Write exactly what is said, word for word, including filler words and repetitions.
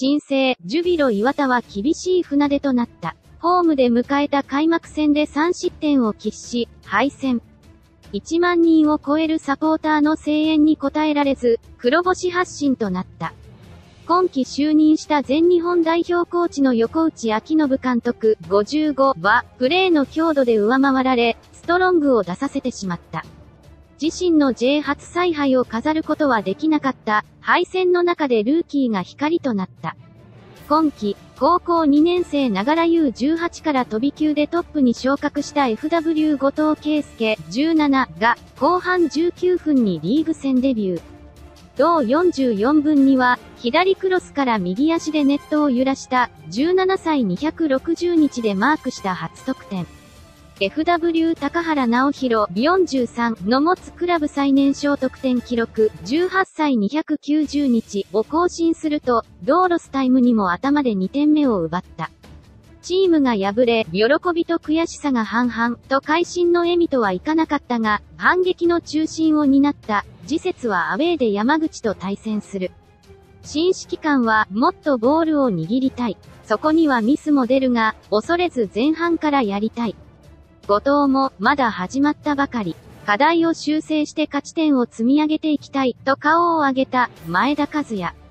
新生、ジュビロ磐田は厳しい船出となった。ホームで迎えた開幕戦でさん失点を喫し、敗戦。いちまんにんを超えるサポーターの声援に応えられず、黒星発進となった。今季就任した全日本代表コーチの横内昭信監督ごじゅうごは、プレーの強度で上回られ、ストロングを出させてしまった。自身の J 初采配を飾ることはできなかった、敗戦の中でルーキーが光となった。今季、高校にねん生ながら ユーじゅうはち から飛び級でトップに昇格した エフダブリュー 後藤圭介じゅうななが、後半じゅうきゅうふんにリーグ戦デビュー。同よんじゅうよんぶんには、左クロスから右足でネットを揺らした、じゅうななさいにひゃくろくじゅうにちでマークした初得点。エフダブリュー 高原直弘よんじゅうさんの持つクラブ最年少得点記録じゅうはっさいにひゃくきゅうじゅうにちを更新すると、同ロスタイムにも頭でにてんめを奪った。チームが敗れ、喜びと悔しさが半々と会心の笑みとはいかなかったが、反撃の中心を担った、次節はアウェーで山口と対戦する。新指揮官は、もっとボールを握りたい。そこにはミスも出るが、恐れず前半からやりたい。後藤も、まだ始まったばかり。課題を修正して勝ち点を積み上げていきたい、と顔を上げた、前田和也。